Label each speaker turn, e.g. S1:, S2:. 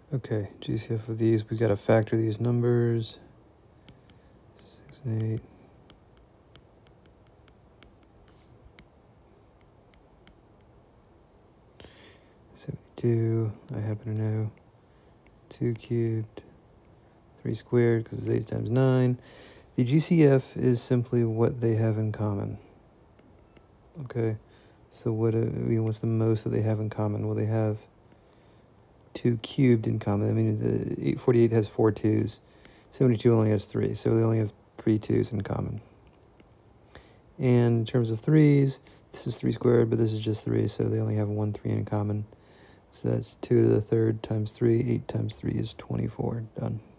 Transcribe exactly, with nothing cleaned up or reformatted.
S1: Okay, G C F of these, we got to factor these numbers. Six and eight. seventy-two, I happen to know. two cubed, three squared, because it's eight times nine. The G C F is simply what they have in common. Okay, so what, uh, I mean, what's the most that they have in common? Well, they have two cubed in common. I mean, the eight forty-eight has four twos. seventy-two only has three, so they only have three twos in common. And in terms of threes, this is three squared, but this is just three, so they only have one three in common. So that's two to the third times three. eight times three is twenty-four. Done.